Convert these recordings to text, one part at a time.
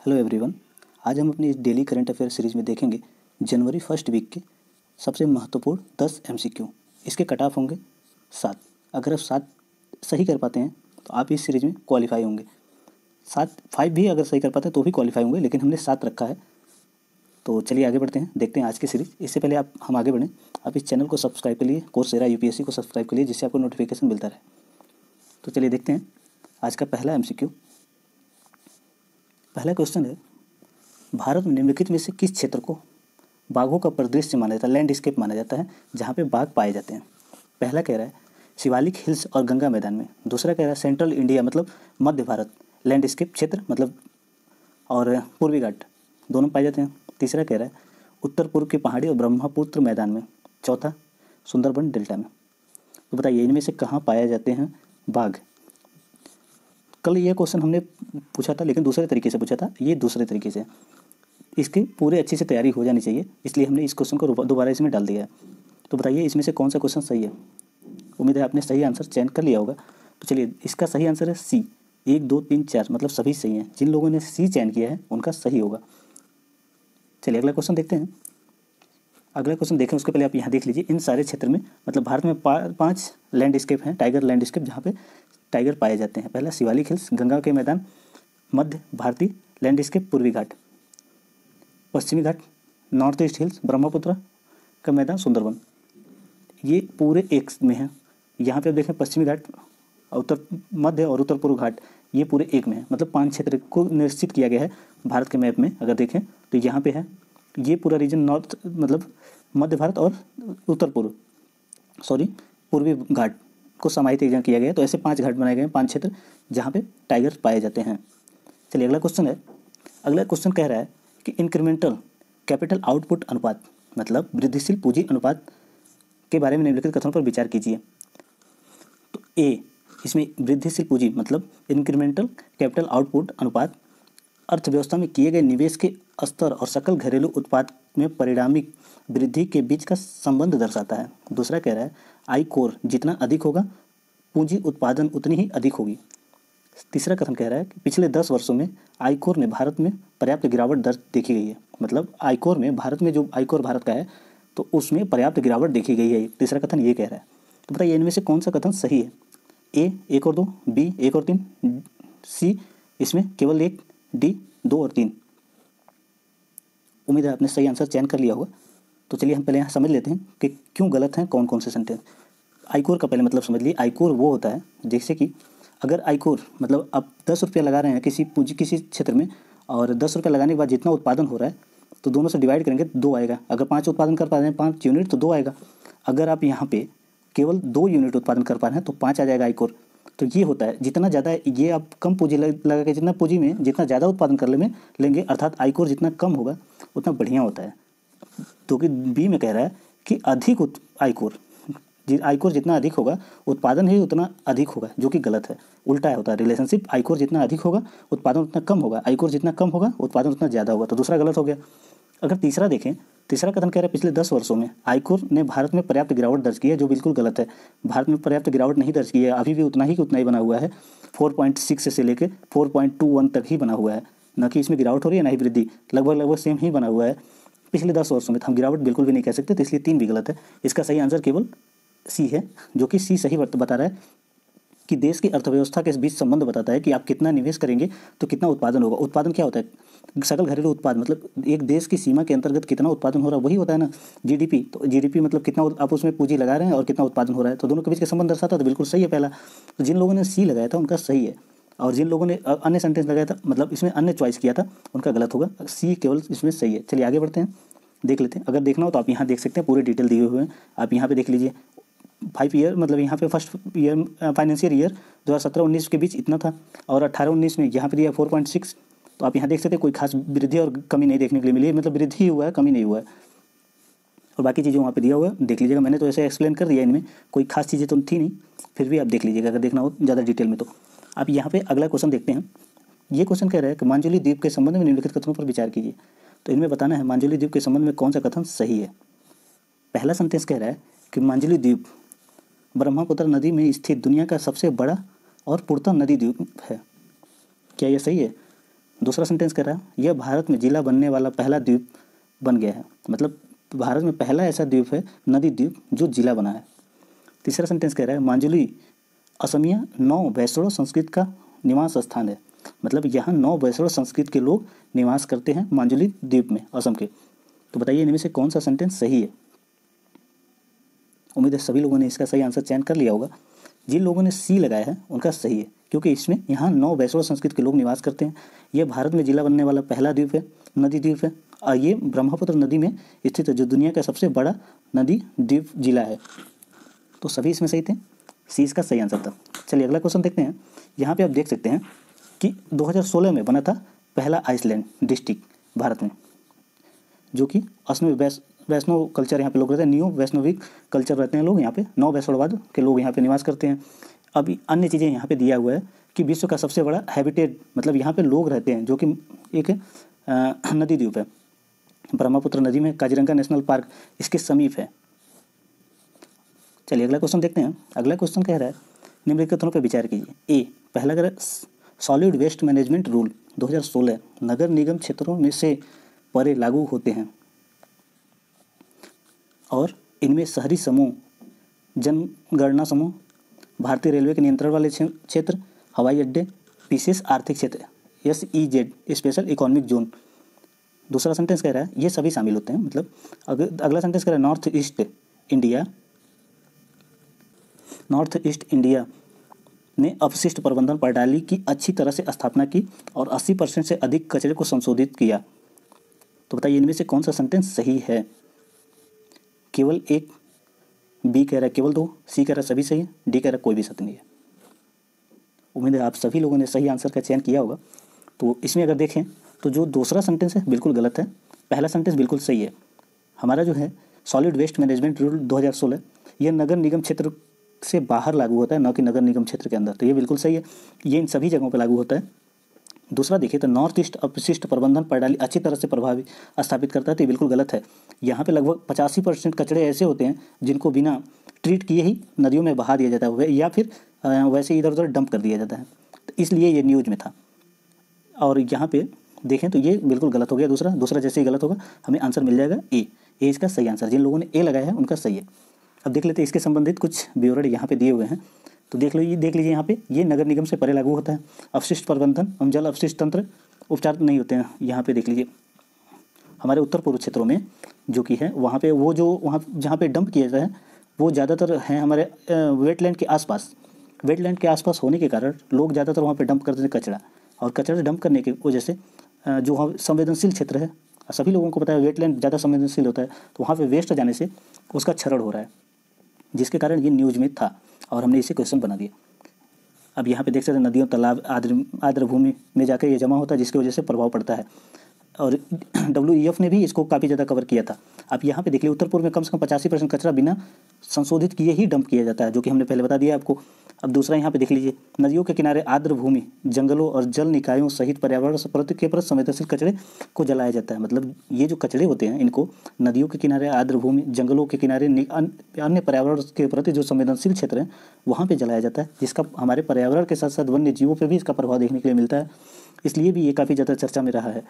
Hello everyone. आज हम अपनी इस डेली करंट अफेयर सीरीज में देखेंगे जनवरी फर्स्ट वीक के सबसे महत्वपूर्ण 10 एमसीक्यू। इसके कट ऑफ होंगे 7। अगर आप 7 सही कर पाते हैं तो आप इस सीरीज में क्वालिफाई होंगे। 5 भी अगर सही कर पाते हैं तो भी क्वालिफाई होंगे, लेकिन हमने 7 रखा है। तो चलिए आगे बढ़ते हैं, देखते हैं आज की सीरीज। इससे पहले हम आगे बढ़ें, आप इस चैनल को सब्सक्राइब कर लिए, कोर्सेरा यूपीएससी को सब्सक्राइब कर लिए, जिससे आपको नोटिफिकेशन मिलता रहे। तो चलिए देखते हैं आज का पहला एमसीक्यू। पहला क्वेश्चन है, भारत में निम्नलिखित में से किस क्षेत्र को बाघों का परिदृश्य माना जाता है, लैंडस्केप माना जाता है, जहाँ पे बाघ पाए जाते हैं? पहला कह रहा है शिवालिक हिल्स और गंगा मैदान में। दूसरा कह रहा है सेंट्रल इंडिया मतलब मध्य भारत, लैंडस्केप क्षेत्र मतलब और पूर्वी घाट दोनों पाए जाते हैं। तीसरा कह रहा है उत्तर पूर्व की पहाड़ी और ब्रह्मपुत्र मैदान में। चौथा सुंदरबन डेल्टा में। तो बताइए इनमें से कहाँ पाए जाते हैं बाघ? कल ये क्वेश्चन हमने पूछा था, लेकिन दूसरे तरीके से पूछा था, ये दूसरे तरीके से। इसकी पूरे अच्छे से तैयारी हो जानी चाहिए, इसलिए हमने इस क्वेश्चन को दोबारा इसमें डाल दिया है। तो बताइए इसमें से कौन सा क्वेश्चन सही है? उम्मीद है आपने सही आंसर चयन कर लिया होगा। तो चलिए, इसका सही आंसर है सी। 1 2 3 4 मतलब सभी सही हैं। जिन लोगों ने सी चयन किया है उनका सही होगा। चलिए अगला क्वेश्चन देखते हैं। अगला क्वेश्चन देखें उसके पहले आप यहाँ देख लीजिए, इन सारे क्षेत्र में मतलब भारत में 5 लैंडस्केप हैं, टाइगर लैंडस्केप, जहाँ पे टाइगर पाए जाते हैं। पहला शिवालिक हिल्स, गंगा के मैदान, मध्य भारतीय लैंडस्केप, पूर्वी घाट, पश्चिमी घाट, नॉर्थ ईस्ट हिल्स, ब्रह्मपुत्र का मैदान, सुंदरबन। ये पूरे एक में है। यहाँ पे आप देखें पश्चिमी घाट, उत्तर मध्य और उत्तर पूर्व घाट, ये पूरे एक में है। मतलब 5 क्षेत्र को निश्चित किया गया है भारत के मैप में। अगर देखें तो यहाँ पे है ये पूरा रीजन, नॉर्थ मतलब मध्य भारत और पूर्वी घाट को समाहित रीजन किया गया है। तो ऐसे 5 घाट बनाए गए हैं, 5 क्षेत्र जहाँ पे टाइगर पाए जाते हैं। चलिए अगला क्वेश्चन है। अगला क्वेश्चन कह रहा है कि इंक्रीमेंटल कैपिटल आउटपुट अनुपात मतलब वृद्धिशील पूंजी अनुपात के बारे में निम्नलिखित कथनों पर विचार कीजिए। तो ए, इसमें वृद्धिशील पूंजी मतलब इंक्रीमेंटल कैपिटल आउटपुट अनुपात अर्थव्यवस्था में किए गए निवेश के स्तर और सकल घरेलू उत्पाद में परिणामी वृद्धि के बीच का संबंध दर्शाता है। दूसरा कह रहा है आई कोर जितना अधिक होगा पूंजी उत्पादन उतनी ही अधिक होगी। तीसरा कथन कह रहा है कि पिछले 10 वर्षों में आई कोर ने भारत में पर्याप्त गिरावट दर्ज देखी गई है। मतलब आई कोर में भारत में जो आई कोर भारत का है तो उसमें पर्याप्त गिरावट देखी गई है। तीसरा कथन ये कह रहा है। तो बताइए इनमें से कौन सा कथन सही है? ए 1 और 2, बी 1 और 3, सी इसमें केवल 1, डी 2 और 3। उम्मीद है आपने सही आंसर चयन कर लिया होगा। तो चलिए हम पहले यहाँ समझ लेते हैं कि क्यों गलत हैं कौन कौन से सेंटेंस। आईकोर का पहले मतलब समझ लिए। आईकोर वो होता है जैसे कि अगर आईकोर मतलब आप 10 रुपया लगा रहे हैं किसी क्षेत्र में, और 10 रुपया लगाने के बाद जितना उत्पादन हो रहा है तो दोनों से डिवाइड करेंगे तो 2 आएगा। अगर 5 उत्पादन कर पा रहे हैं 5 यूनिट तो 2 आएगा। अगर आप यहाँ पे केवल 2 यूनिट उत्पादन कर पा रहे हैं तो 5 आ जाएगा आईकोर। तो ये होता है जितना ज़्यादा ये आप कम पूंजी लगा के जितना पूंजी में जितना ज़्यादा उत्पादन कर लेंगे, अर्थात आईकोर जितना कम होगा उतना बढ़िया होता है। तो कि बी में कह रहा है कि अधिक आईकोर जितना अधिक होगा उत्पादन ही उतना अधिक होगा, जो कि गलत है। उल्टा होता है रिलेशनशिप, आईकोर जितना अधिक होगा उत्पादन उतना कम होगा, आईकोर जितना कम होगा उत्पादन उतना ज़्यादा होगा। तो दूसरा गलत हो गया। अगर तीसरा देखें, तीसरा कथन कह रहा है पिछले 10 वर्षों में आईकोर ने भारत में पर्याप्त गिरावट दर्ज की है, जो बिल्कुल गलत है। भारत में पर्याप्त गिरावट नहीं दर्ज की है, अभी भी उतना ही बना हुआ है। 4.6 से लेकर 4.21 तक ही बना हुआ है, न कि इसमें गिरावट हो रही है ना ही वृद्धि, लगभग सेम ही बना हुआ है पिछले 10 वर्षों में। तो हम गिरावट बिल्कुल भी नहीं कह सकते, तो इसलिए 3 भी गलत है। इसका सही आंसर केवल सी है, जो कि सी सही बता रहा है कि देश की अर्थव्यवस्था के बीच संबंध बताता है कि आप कितना निवेश करेंगे तो कितना उत्पादन होगा। उत्पादन क्या होता है? सकल घरेलू उत्पाद मतलब एक देश की सीमा के अंतर्गत कितना उत्पादन हो रहा है वही होता है ना, जीडीपी। तो जीडीपी मतलब कितना आप उसमें पूंजी लगा रहे हैं और कितना उत्पादन हो रहा है, तो दोनों के बीच का संबंध दर्शाता है। तो बिल्कुल सही है पहला। तो जिन लोगों ने सी लगाया था उनका सही है, और जिन लोगों ने अन्य सेंटेंस लगाया था मतलब इसमें अन्य चॉइस किया था उनका गलत होगा। सी केवल इसमें सही है। चलिए आगे बढ़ते हैं, देख लेते हैं। अगर देखना हो तो आप यहाँ देख सकते हैं, पूरे डिटेल दिए हुए हैं। आप यहाँ पे देख लीजिए 5 ईयर मतलब यहाँ पे फर्स्ट ईयर फाइनेंशियल ईयर 2017-19 के बीच इतना था, और 18-19 में यहाँ पे दिया 4.6। तो आप यहाँ देख सकते हैं कोई खास वृद्धि और कमी नहीं देखने के लिए मिली है, मतलब वृद्धि ही हुआ है, कमी नहीं हुआ है। और बाकी चीज़ें वहाँ पे दिया हुआ है, देख लीजिएगा। मैंने तो ऐसे एक्सप्लेन कर दिया, इनमें कोई खास चीज़ें तो थी नहीं, फिर भी आप देख लीजिएगा अगर देखना हो ज़्यादा डिटेल में। तो आप यहाँ पे अगला क्वेश्चन देखते हैं। ये क्वेश्चन कह रहा है कि मांजुली द्वीप के संबंध में निम्नलिखित कथनों पर विचार कीजिए। तो इनमें बताना है मांजुली द्वीप के संबंध में कौन सा कथन सही है। पहला सेंटेंस कह रहा है कि मांजुली द्वीप ब्रह्मपुत्र नदी में स्थित दुनिया का सबसे बड़ा और पूर्णतः नदी द्वीप है। क्या यह सही है? दूसरा सेंटेंस कह रहा है यह भारत में जिला बनने वाला पहला द्वीप बन गया है, मतलब भारत में पहला ऐसा द्वीप है, नदी द्वीप, जो जिला बना है। तीसरा सेंटेंस कह रहा है मांजुली असमिया 9 वैष्णव संस्कृत का निवास स्थान है, मतलब यहाँ 9 वैष्णव संस्कृत के लोग निवास करते हैं मांजुली द्वीप में, असम के। तो बताइए इनमें से कौन सा सेंटेंस सही है। उम्मीद है सभी लोगों ने इसका सही आंसर चयन कर लिया होगा। जिन लोगों ने सी लगाया है उनका सही है, क्योंकि इसमें यहाँ 9 वैष्णव संस्कृत के लोग निवास करते हैं। यह भारत में जिला बनने वाला पहला द्वीप है, नदी द्वीप है, और ये ब्रह्मपुत्र नदी में स्थित है, जो दुनिया का सबसे बड़ा नदी द्वीप जिला है। तो सभी इसमें सही थे, सी इसका सही आंसर था। चलिए अगला क्वेश्चन देखते हैं। यहाँ पे आप देख सकते हैं कि 2016 में बना था पहला आइसलैंड डिस्ट्रिक्ट भारत में, जो कि असम में वैष्णव कल्चर यहाँ पे लोग रहते हैं, न्यू वैष्णविक कल्चर रहते हैं लोग यहाँ पे, 9 वैष्णववाद के लोग यहाँ पे निवास करते हैं। अभी अन्य चीज़ें यहाँ पे दिया हुआ है कि विश्व का सबसे बड़ा हैबिटेट, मतलब यहाँ पे लोग रहते हैं, जो कि एक नदी द्वीप है, ब्रह्मपुत्र नदी में काजीरंगा नेशनल पार्क इसके समीप है। चलिए अगला क्वेश्चन देखते हैं। अगला क्वेश्चन कह रहा है निम्नलिखित कथनों पर विचार कीजिए। ए, पहला कह रहा है सॉलिड वेस्ट मैनेजमेंट रूल 2016 नगर निगम क्षेत्रों में से परे लागू होते हैं और इनमें शहरी समूह, जनगणना समूह, भारतीय रेलवे के नियंत्रण वाले क्षेत्र, हवाई अड्डे, विशेष आर्थिक क्षेत्र SEZ स्पेशल इकोनॉमिक जोन। दूसरा सेंटेंस कह रहा है ये सभी शामिल होते हैं, मतलब अगला सेंटेंस कह रहा है नॉर्थ ईस्ट इंडिया ने अपशिष्ट प्रबंधन प्रणाली की अच्छी तरह से स्थापना की और 80% से अधिक कचरे को संशोधित किया। तो बताइए इनमें से कौन सा सेंटेंस सही है। केवल एक, बी कह रहा है केवल 2, सी कह रहा है सभी सही है, डी कह रहा है कोई भी सत्य नहीं है। उम्मीद है आप सभी लोगों ने सही आंसर का चयन किया होगा। तो इसमें अगर देखें तो जो दूसरा सेंटेंस है बिल्कुल गलत है, पहला सेंटेंस बिल्कुल सही है। हमारा जो है सॉलिड वेस्ट मैनेजमेंट रूल 2016 ये नगर निगम क्षेत्र से बाहर लागू होता है, न कि नगर निगम क्षेत्र के अंदर, तो ये बिल्कुल सही है, ये इन सभी जगहों पर लागू होता है। दूसरा देखिए तो नॉर्थ ईस्ट अपशिष्ट प्रबंधन प्रणाली अच्छी तरह से प्रभावी स्थापित करता है, तो ये बिल्कुल गलत है। यहाँ पे लगभग 85% कचरे ऐसे होते हैं जिनको बिना ट्रीट किए ही नदियों में बहा दिया जाता है या फिर वैसे इधर उधर डंप कर दिया जाता है, तो इसलिए ये न्यूज़ में था। और यहाँ पे देखें तो ये बिल्कुल गलत हो गया। दूसरा जैसे ही गलत होगा हमें आंसर मिल जाएगा ए इसका सही आंसर। जिन लोगों ने ए लगाया है उनका सही है। अब देख लेते हैं इसके संबंधित कुछ विवरण यहाँ पे दिए हुए हैं, तो देख लीजिए यहाँ पे ये नगर निगम से परे लागू होता है। अपशिष्ट प्रबंधन एवं जल अपशिष्ट तंत्र उपचार नहीं होते हैं। यहाँ पे देख लीजिए हमारे उत्तर पूर्व क्षेत्रों में जो कि है वहाँ पे वो जो वहाँ जहाँ पे डंप किया जाता है वो ज़्यादातर हैं हमारे वेटलैंड के आसपास। वेटलैंड के आसपास होने के कारण लोग ज़्यादातर वहाँ पे डंप करते हैं कचरा, और कचरा डंप करने की वजह से जो वहाँ संवेदनशील क्षेत्र है, सभी लोगों को पता है वेटलैंड ज़्यादा संवेदनशील होता है, तो वहाँ पे वेस्ट जाने से उसका क्षरण हो रहा है, जिसके कारण ये न्यूज़ में था और हमने इसे क्वेश्चन बना दिया। अब यहाँ पे देख सकते हैं नदियों, तालाब, आर्द्र भूमि में जाकर ये जमा होता है, जिसकी वजह से प्रभाव पड़ता है। और WEF ने भी इसको काफ़ी ज़्यादा कवर किया था। अब यहाँ पे देख लीजिए उत्तर पूर्व में कम से कम 85% कचरा बिना संशोधित किए ही डंप किया जाता है, जो कि हमने पहले बता दिया आपको। अब दूसरा यहाँ पे देख लीजिए नदियों के किनारे आर्द्र भूमि, जंगलों और जल निकायों सहित पर्यावरण के प्रति संवेदनशील कचरे को जलाया जाता है। मतलब ये जो कचरे होते हैं इनको नदियों के किनारे, आर्द्र भूमि, जंगलों के किनारे, अन्य पर्यावरण के प्रति जो संवेदनशील क्षेत्र हैं वहाँ पर जलाया जाता है, जिसका हमारे पर्यावरण के साथ साथ वन्य जीवों पर भी इसका प्रभाव देखने के लिए मिलता है। इसलिए भी ये काफ़ी ज़्यादा चर्चा में रहा है।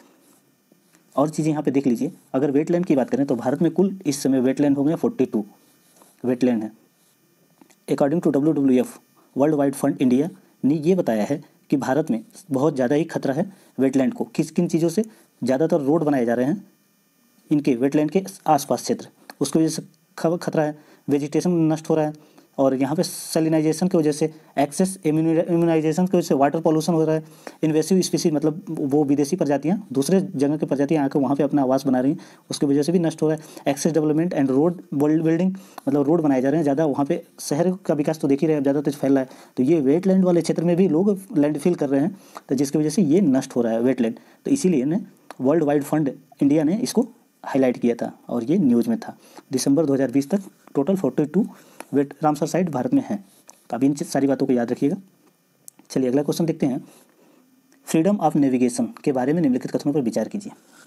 और चीज़ें यहाँ पे देख लीजिए, अगर वेटलैंड की बात करें तो भारत में कुल इस समय वेटलैंड हो गए 42 वेटलैंड है। According to WWF world wide fund India ने ये बताया है कि भारत में बहुत ज़्यादा ही खतरा है वेटलैंड को। किन चीज़ों से? ज़्यादातर रोड बनाए जा रहे हैं इनके वेटलैंड के आसपास क्षेत्र, उसकी वजह से खतरा है। वेजिटेशन नष्ट हो रहा है, और यहाँ पे सैलिनाइजेशन की वजह से, एक्सेस इम्यूनाइजेशन की वजह से वाटर पॉल्यूशन हो रहा है। इन्वेसिव स्पीसीज मतलब वो विदेशी प्रजातियाँ, दूसरे जगह की प्रजातियाँ आकर वहाँ पे अपना आवास बना रही हैं, उसकी वजह से भी नष्ट हो रहा है। Excess development and road building, मतलब रोड बनाए जा रहे हैं ज़्यादा, वहाँ पे शहर का विकास तो देख ही रहे हैं ज़्यादा तेज फैल रहा है, तो ये वेटलैंड वाले क्षेत्र में भी लोग लैंडफिल कर रहे हैं, तो जिसकी वजह से ये नष्ट हो रहा है वेटलैंड। तो इसीलिए वर्ल्ड वाइड फंड इंडिया ने इसको हाईलाइट किया था और ये न्यूज़ में था। दिसंबर 2020 तक टोटल 42 रामसर साइट भारत में है। तो अब इन सारी बातों को याद रखिएगा। चलिए अगला क्वेश्चन देखते हैं। फ्रीडम ऑफ नेविगेशन के बारे में निम्नलिखित कथनों पर विचार कीजिए।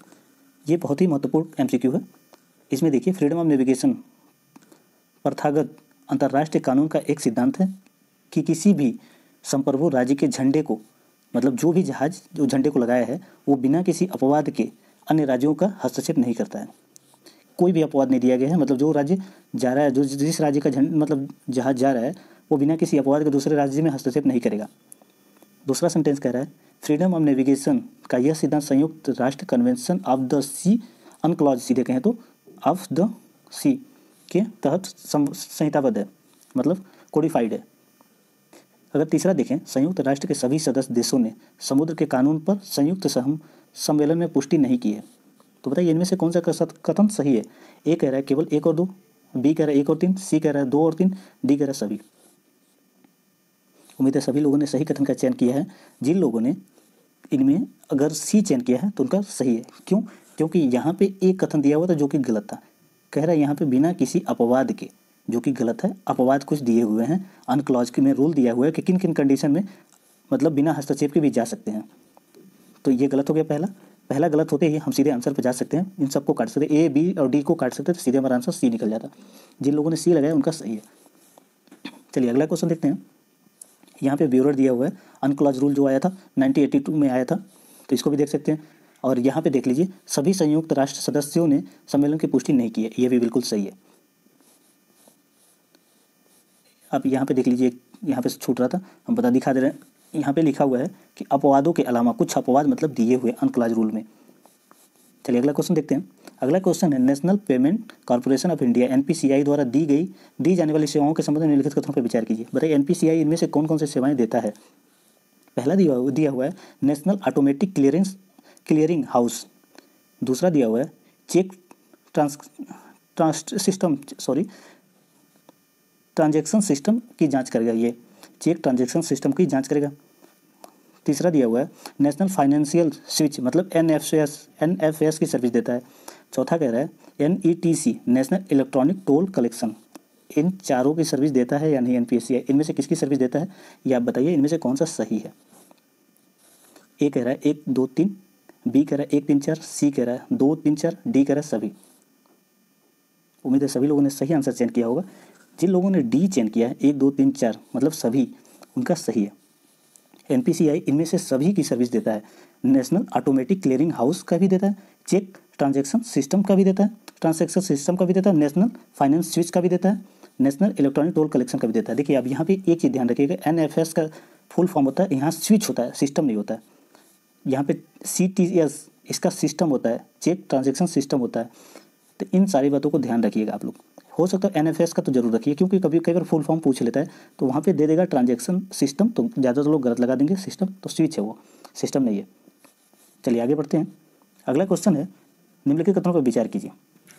ये बहुत ही महत्वपूर्ण MCQ है। इसमें देखिए फ्रीडम ऑफ नेविगेशन प्रथागत अंतर्राष्ट्रीय कानून का एक सिद्धांत है कि किसी भी संप्रभु राज्य के झंडे को मतलब जो भी जहाज जो झंडे को लगाया है वो बिना किसी अपवाद के अन्य राज्यों का हस्तक्षेप नहीं करता है। कोई भी अपवाद नहीं दिया गया है, मतलब जो राज्य जा रहा है, जो जिस राज्य का मतलब जहाज जा रहा है वो बिना किसी अपवाद के दूसरे राज्य में हस्तक्षेप नहीं करेगा। दूसरा सेंटेंस कह रहा है फ्रीडम ऑफ नेविगेशन का यह सिद्धांत संयुक्त राष्ट्र convention of the sea UNCLOS, सीधे कहें तो ऑफ द सी के तहत संहिताबद्ध है, मतलब कोडिफाइड है। अगर तीसरा देखें, संयुक्त राष्ट्र के सभी सदस्य देशों ने समुद्र के कानून पर संयुक्त सम्मेलन में पुष्टि नहीं की है। तो बताइए इनमें से कौन सा कथन सही है? ए कह रहा है केवल 1 और 2, बी कह रहा है 1 और 3, सी कह रहा है 2 और 3, डी कह रहा है सभी। उम्मीद है सभी लोगों ने सही कथन का चयन किया है। जिन लोगों ने इनमें अगर सी चयन किया है तो उनका सही है। क्यों? क्योंकि यहाँ पे एक कथन दिया हुआ था जो कि गलत था। कह रहा है यहाँ पे बिना किसी अपवाद के, जो कि गलत है। अपवाद कुछ दिए हुए हैं, अनक्लॉज के में रूल दिया हुआ है कि किन किन कंडीशन में मतलब बिना हस्तक्षेप के भी जा सकते हैं। तो ये गलत हो गया। पहला गलत होते ही हम सीधे आंसर पर जा सकते हैं। इन सबको काट सकते हैं, ए बी और डी को काट सकते हैं, तो सीधे हमारा आंसर सी निकल जाता। जिन लोगों ने सी लगाया उनका सही है। चलिए अगला क्वेश्चन देखते हैं। यहाँ पे ब्यूरर दिया हुआ है, अनक्लॉज रूल जो आया था 1982 में आया था, तो इसको भी देख सकते हैं। और यहाँ पे देख लीजिए सभी संयुक्त राष्ट्र सदस्यों ने सम्मेलन की पुष्टि नहीं की है, ये भी बिल्कुल सही है। आप यहाँ पे देख लीजिए, यहाँ पे छूट रहा था, हम बता दिखा दे रहे हैं। यहाँ पे लिखा हुआ है कि अपवादों के अलावा, कुछ अपवाद मतलब दिए हुए अनक्लॉज रूल में। चलिए अगला क्वेश्चन देखते हैं। अगला क्वेश्चन है national payment corporation of India NPCI द्वारा दी जाने वाली सेवाओं के संबंध में निम्नलिखित कथनों पर विचार कीजिए। बताइए NPCI इनमें से कौन कौन सी सेवाएं देता है? पहला दिया हुआ है नेशनल ऑटोमेटिक क्लियरिंग हाउस। दूसरा दिया हुआ है चेक ट्रांजैक्शन सिस्टम की जांच करेगा, ये चेक ट्रांजैक्शन सिस्टम की जांच करेगा। तीसरा दिया हुआ है नेशनल फाइनेंशियल स्विच, मतलब NFS की सर्विस देता है। चौथा कह रहा है NETC national electronic toll collection. इन चारों की सर्विस देता है या नहीं NPCI? इनमें से किसकी सर्विस देता है ये आप बताइए, इनमें से कौन सा सही है? ए कह रहा है 1 2 3, बी कह रहा है 1 3 4, सी कह रहा है 2 3 4, डी कह रहा है सभी। उम्मीद है सभी लोगों ने सही आंसर चयन किया होगा। जिन लोगों ने डी चयन किया है 1 2 3 4 मतलब सभी, उनका सही है। NPCI इनमें से सभी की सर्विस देता है। नेशनल ऑटोमेटिक क्लियरिंग हाउस का भी देता है, चेक ट्रांजैक्शन सिस्टम का भी देता है, नेशनल फाइनेंस स्विच का भी देता है, नेशनल इलेक्ट्रॉनिक टोल कलेक्शन का भी देता है। देखिए अब यहाँ पे एक चीज़ ध्यान रखिएगा, NFS का फुल फॉर्म होता है, यहाँ स्विच होता है, सिस्टम नहीं होता है। यहाँ पे CTS इसका सिस्टम होता है, चेक ट्रांजैक्शन सिस्टम होता है। तो इन सारी बातों को ध्यान रखिएगा आप लोग। हो सकता है NFS का तो जरूर रखिए, क्योंकि कभी कई बार फुल फॉर्म पूछ लेता है तो वहाँ पे दे देगा ट्रांजैक्शन सिस्टम, तो ज़्यादातर लोग गलत लगा देंगे। सिस्टम तो स्विच है, वो सिस्टम नहीं है। चलिए आगे बढ़ते हैं। अगला क्वेश्चन है निम्नलिखित कथनों पर विचार कीजिए।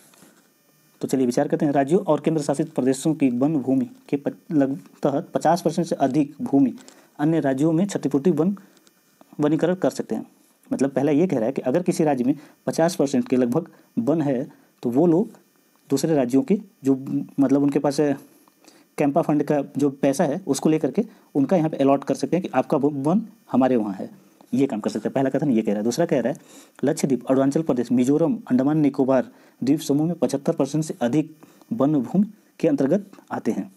तो चलिए विचार करते हैं। राज्यों और केंद्र शासित प्रदेशों की वन भूमि के तहत 50% से अधिक भूमि अन्य राज्यों में क्षतिपूर्ति वनीकरण कर सकते हैं। मतलब पहला ये कह रहा है कि अगर किसी राज्य में 50% के लगभग वन है तो वो लोग दूसरे राज्यों के जो मतलब उनके पास कैंपा फंड का जो पैसा है उसको लेकर के उनका यहाँ पे अलॉट कर सकते हैं कि आपका वन हमारे वहाँ है, ये काम कर सकते हैं। पहला कथन ये कह रहा है। दूसरा कह रहा है लक्षद्वीप, अरुणाचल प्रदेश, मिजोरम, अंडमान निकोबार द्वीप समूह में 75% से अधिक वन भूमि के अंतर्गत आते हैं।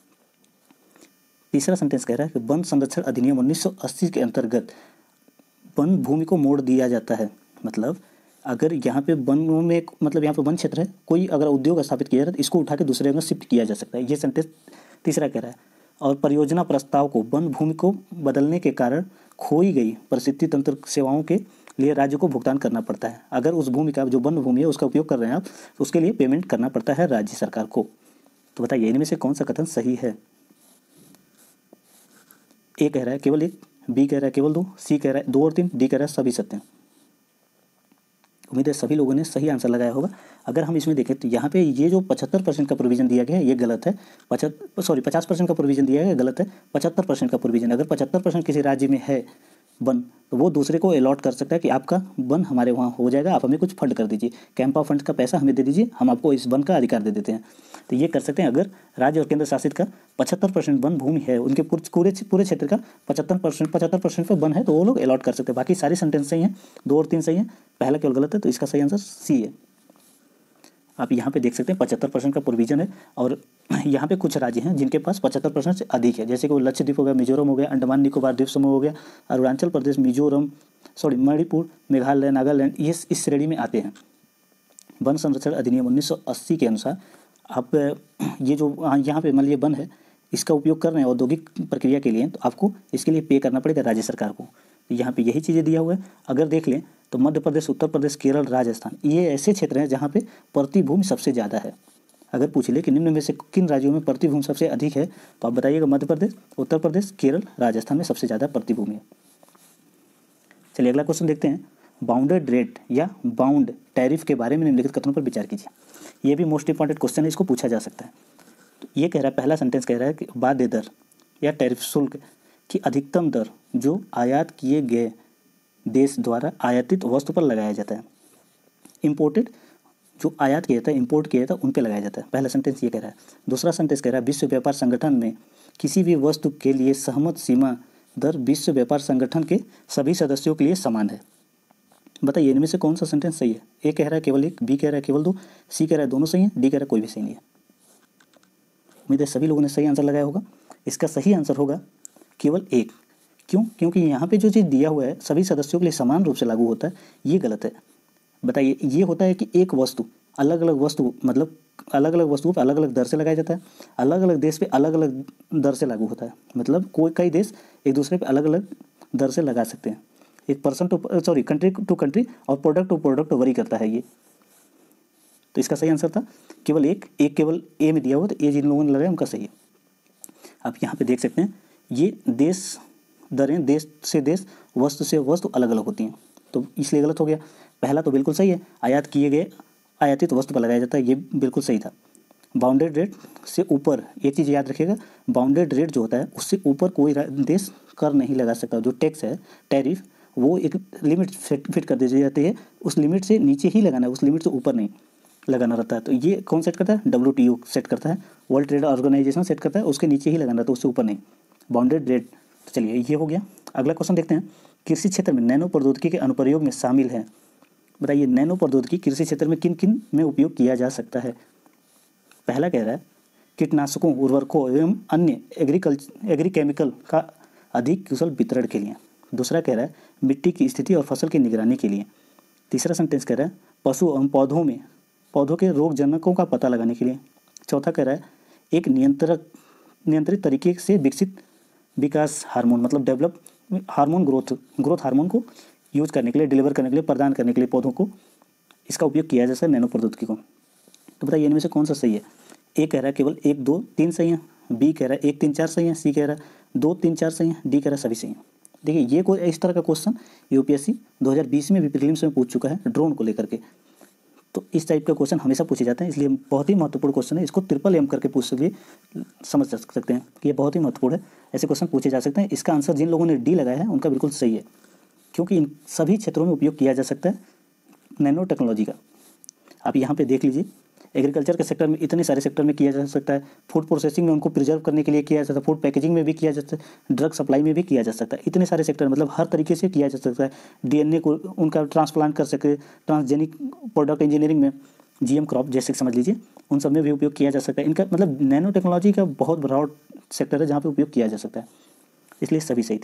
तीसरा सेंटेंस कह रहा है कि वन संरक्षण अधिनियम 1980 के अंतर्गत वन भूमि को मोड़ दिया जाता है। मतलब अगर यहाँ पे वनों में मतलब यहाँ पे वन क्षेत्र है, कोई अगर उद्योग स्थापित किया जाए तो इसको उठा के दूसरे जगह शिफ्ट किया जा सकता है, ये सेंटेंस तीसरा कह रहा है। और परियोजना प्रस्ताव को वन भूमि को बदलने के कारण खोई गई परिस्थिति तंत्र सेवाओं के लिए राज्य को भुगतान करना पड़ता है। अगर उस भूमि का जो वन भूमि है उसका उपयोग कर रहे हैं आप, तो उसके लिए पेमेंट करना पड़ता है राज्य सरकार को। तो बताइए इनमें से कौन सा कथन सही है? ए कह रहा है केवल 1, बी कह रहा है केवल 2, सी कह रहा है 2 और 3, डी कह रहा है सभी सत्य। उम्मीद है सभी लोगों ने सही आंसर लगाया होगा। अगर हम इसमें देखें तो यहाँ पे ये जो 75% का प्रोविज़न दिया गया है ये गलत है। 50% का प्रोविज़न दिया गया है गलत है। 75% का प्रोविज़न, अगर 75% किसी राज्य में है वन तो वो दूसरे को अलॉट कर सकता है कि आपका वन हमारे वहाँ हो जाएगा, आप हमें कुछ फंड कर दीजिए, कैंपा फंड का पैसा हमें दे दीजिए, हम आपको इस वन का अधिकार दे देते हैं। तो ये कर सकते हैं। अगर राज्य और केंद्र शासित का 75% वन भूमि है, उनके पूरे क्षेत्र का 75% पे वन है, तो वो लोग अलॉट कर सकते हैं। बाकी सारे सेंटेंस सही हैं, 2 और 3 सही हैं, पहला केवल गलत है, तो इसका सही आंसर सी है। आप यहाँ पे देख सकते हैं 75% का प्रोविजन है, और यहाँ पे कुछ राज्य हैं जिनके पास 75% से अधिक है, जैसे कि वो लक्षद्वीप हो गया, मिजोरम हो गया, अंडमान निकोबार द्वीप समूह हो गया, अरुणाचल प्रदेश, मणिपुर, मेघालय, नागालैंड, ये इस श्रेणी में आते हैं। वन संरक्षण अधिनियम 1980 के अनुसार आप ये जो यहाँ पे मान लीजिए वन है, इसका उपयोग कर रहे हैं औद्योगिक प्रक्रिया के लिए, तो आपको इसके लिए पे करना पड़ेगा राज्य सरकार को। तो यहाँ पे यही चीज़ें दिया हुआ है। अगर देख लें तो मध्य प्रदेश, उत्तर प्रदेश, केरल, राजस्थान, ये ऐसे क्षेत्र हैं जहाँ पे प्रतिभूमि सबसे ज़्यादा है। अगर पूछ ले कि निम्न में से किन राज्यों में प्रतिभूमि सबसे अधिक है, तो आप बताइएगा मध्य प्रदेश, उत्तर प्रदेश, केरल, राजस्थान में सबसे ज़्यादा प्रतिभूमि है। चलिए अगला क्वेश्चन देखते हैं। बाउंडेड रेट या बाउंड टैरिफ के बारे में निम्नलिखित कथनों पर विचार कीजिए। ये भी मोस्ट इंपॉर्टेंट क्वेश्चन है, इसको पूछा जा सकता है। तो ये कह रहा है, पहला सेंटेंस कह रहा है कि बाध्य दर या टैरिफ शुल्क की अधिकतम दर जो आयात किए गए देश द्वारा आयातित वस्तु पर लगाया जाता है। इम्पोर्टेड जो आयात किया जाता है, इम्पोर्ट किया जाता है, उन पर लगाया जाता है। पहला सेंटेंस ये कह रहा है। दूसरा सेंटेंस कह रहा है, विश्व व्यापार संगठन में किसी भी वस्तु के लिए सहमत सीमा दर विश्व व्यापार संगठन के सभी सदस्यों के लिए समान है। बताइए इनमें से कौन सा सेंटेंस सही है? ए कह रहा है केवल एक, बी कह रहा है केवल दो, सी कह रहा है दोनों सही है, डी कह रहा है कोई भी सही नहीं है। उम्मीद है सभी लोगों ने सही आंसर लगाया होगा। इसका सही आंसर होगा केवल एक। क्यों? क्योंकि यहाँ पे जो चीज़ दिया हुआ है सभी सदस्यों के लिए समान रूप से लागू होता है, ये गलत है। बताइए, ये होता है कि एक वस्तु अलग अलग वस्तु मतलब अलग अलग वस्तुओं पर अलग अलग दर से लगाया जाता है, अलग अलग देश पे अलग अलग दर से लागू होता है। मतलब कई देश एक दूसरे पे अलग अलग दर से लगा सकते हैं। एक कंट्री टू कंट्री और प्रोडक्ट टू प्रोडक्ट वरी करता है ये। तो इसका सही आंसर था केवल एक केवल ए में दिया हुआ, तो ए जिन लोगों ने लगाया उनका सही है। आप यहाँ पे देख सकते हैं ये देश दरें देश से देश, वस्तु से वस्तु अलग अलग होती हैं, तो इसलिए गलत हो गया। पहला तो बिल्कुल सही है, आयात किए गए आयातित वस्तु पर लगाया जाता है, ये बिल्कुल सही था। बाउंडेड रेट से ऊपर, ये चीज़ याद रखिएगा, बाउंडेड रेट जो होता है उससे ऊपर कोई देश कर नहीं लगा सकता। जो टैक्स है, टैरिफ, वो एक लिमिट फिट कर दी जाती है, उस लिमिट से नीचे ही लगाना है, उस लिमिट से ऊपर नहीं लगाना रहता है। तो ये कौन सेट करता है? WTO सेट करता है, वर्ल्ड ट्रेड ऑर्गेनाइजेशन सेट करता है, उसके नीचे ही लगाना रहता है, उससे ऊपर नहीं, बाउंडेड रेट। तो चलिए ये हो गया। अगला क्वेश्चन देखते हैं। कृषि क्षेत्र में नैनो प्रौद्योगिकी के अनुप्रयोग में शामिल है। बताइए नैनो प्रौद्योगिकी कृषि क्षेत्र में किन किन में उपयोग किया जा सकता है? पहला कह रहा है कीटनाशकों, उर्वरकों एवं अन्य एग्रीकेमिकल का अधिक कुशल वितरण के लिए। दूसरा कह रहा है मिट्टी की स्थिति और फसल की निगरानी के लिए। तीसरा सेंटेंस कह रहा है पशु एवं पौधों के रोगजनकों का पता लगाने के लिए। चौथा कह रहा है एक नियंत्रित तरीके से विकसित विकास हार्मोन मतलब डेवलप हार्मोन ग्रोथ हार्मोन को यूज करने के लिए, डिलीवर करने के लिए, प्रदान करने के लिए पौधों को इसका उपयोग किया जा सकता है नैनो प्रौद्योगिकी को। तो बताइए इनमें से कौन सा सही है? ए कह रहा है केवल 1, 2, 3 सही है, बी कह रहा है 1, 3, 4 सही है, सी कह रहा है 2, 3, 4 सही है, डी कह रहा है सभी सही है। देखिए ये कोई इस तरह का क्वेश्चन यूपीएससी 2020 में भी प्रीलिम्स में पूछ चुका है ड्रोन को लेकर के। तो इस टाइप का क्वेश्चन हमेशा पूछे जाते हैं, इसलिए बहुत ही महत्वपूर्ण क्वेश्चन है। इसको ट्रिपल M करके पूछ सके, समझ सकते हैं कि ये बहुत ही महत्वपूर्ण है। ऐसे क्वेश्चन पूछे जा सकते हैं। इसका आंसर जिन लोगों ने डी लगाया है उनका बिल्कुल सही है, क्योंकि इन सभी क्षेत्रों में उपयोग किया जा सकता है नैनो टेक्नोलॉजी का। आप यहाँ पे देख लीजिए, एग्रीकल्चर के सेक्टर में इतने सारे सेक्टर में किया जा सकता है, फूड प्रोसेसिंग में उनको प्रिजर्व करने के लिए किया जा सकता है, फूड पैकेजिंग में भी किया जा सकता है, ड्रग सप्लाई में भी किया जा सकता है। इतने सारे सेक्टर मतलब हर तरीके से किया जा सकता है। DNA को उनका ट्रांसप्लांट कर सके, ट्रांसजेनिक प्रोडक्ट इंजीनियरिंग में, GM क्रॉप जैसे समझ लीजिए, उन सब में भी उपयोग किया जा सकता है। इनका मतलब नैनो टेक्नोलॉजी का बहुत ब्रॉड सेक्टर है जहाँ पे उपयोग किया जा सकता है, इसलिए सभी सही थे।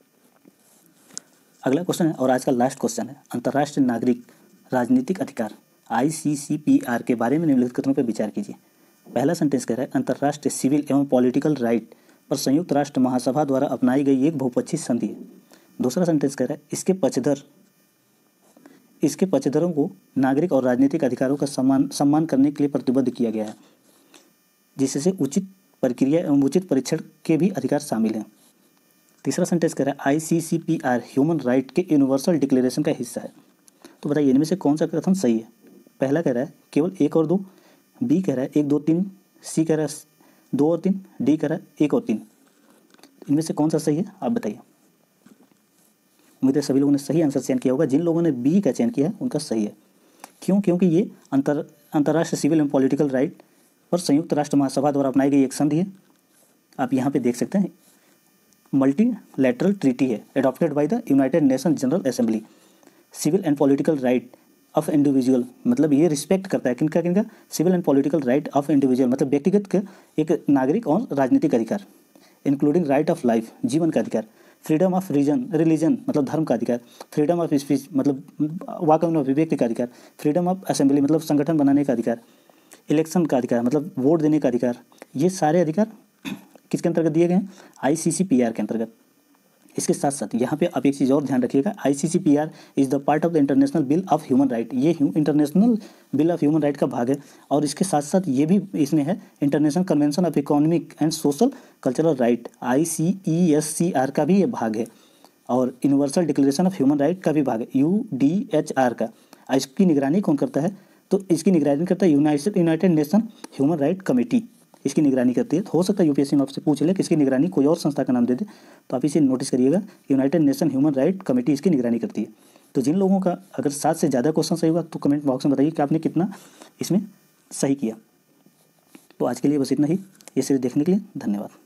अगला क्वेश्चन है और आज का लास्ट क्वेश्चन है, अंतर्राष्ट्रीय नागरिक राजनीतिक अधिकार ICCPR के बारे में निम्नलिखित कथनों पर विचार कीजिए। पहला सेंटेंस कह रहा है अंतर्राष्ट्रीय सिविल एवं पॉलिटिकल राइट पर संयुक्त राष्ट्र महासभा द्वारा अपनाई गई एक बहुपक्षीय संधि है। दूसरा सेंटेंस कह रहा है इसके पक्षधरों को नागरिक और राजनीतिक अधिकारों का सम्मान करने के लिए प्रतिबद्ध किया गया है, जिससे उचित प्रक्रिया एवं उचित परीक्षण के भी अधिकार शामिल हैं। तीसरा सेंटेंस कह रहा है ICCPR ह्यूमन राइट के यूनिवर्सल डिक्लेरेशन का हिस्सा है। तो बताइए इनमें से कौन सा कथन सही है? पहला कह रहा है केवल 1 और 2, बी कह रहा है 1, 2, 3, सी कह रहा है 2 और 3, डी कह रहा है 1 और 3। इनमें से कौन सा सही है आप बताइए। उम्मीद है सभी लोगों ने सही आंसर चयन किया होगा। जिन लोगों ने बी का चयन किया है उनका सही है। क्यों? क्योंकि ये अंतर्राष्ट्रीय सिविल एवं पॉलिटिकल राइट पर संयुक्त राष्ट्र महासभा द्वारा अपनाई गई एक संधि है। आप यहाँ पे देख सकते हैं मल्टीलैटरल ट्रीटी है, adopted by the United Nation General Assembly. Civil and political right of individual, मतलब ये रिस्पेक्ट करता है किनका किनका, civil and political right of individual, मतलब व्यक्तिगत के एक नागरिक और राजनीतिक अधिकार, इंक्लूडिंग राइट ऑफ लाइफ, जीवन का अधिकार, फ्रीडम ऑफ रिलीजन मतलब धर्म का अधिकार, फ्रीडम ऑफ स्पीच मतलब वाक एवं अभिव्यक्ति का अधिकार, फ्रीडम ऑफ असेंबली मतलब संगठन बनाने का अधिकार, इलेक्शन का अधिकार मतलब वोट देने का अधिकार। ये सारे अधिकार किसके अंतर्गत दिए गए हैं, ICCPR के अंतर्गत। इसके साथ साथ यहाँ पे आप एक चीज़ और ध्यान रखिएगा, ICCPR is the part of the international bill of human right, ये international bill of human right का भाग है। और इसके साथ साथ ये भी इसमें है international convention of economic and social cultural right, ICESCR का भी ये भाग है, और universal declaration of human right का भी भाग है, UDHR का। इसकी निगरानी कौन करता है, तो इसकी निगरानी करता है United Nation human right committee, इसकी निगरानी करती है। तो हो सकता है UPSC में आपसे पूछ ले कि इसकी निगरानी कोई और संस्था का नाम दे दे, तो आप इसे नोटिस करिएगा, United Nation human right committee इसकी निगरानी करती है। तो जिन लोगों का अगर 7 से ज़्यादा क्वेश्चन सही हुआ तो कमेंट बॉक्स में बताइए कि आपने कितना इसमें सही किया। तो आज के लिए बस इतना ही, ये सीरीज देखने के लिए धन्यवाद।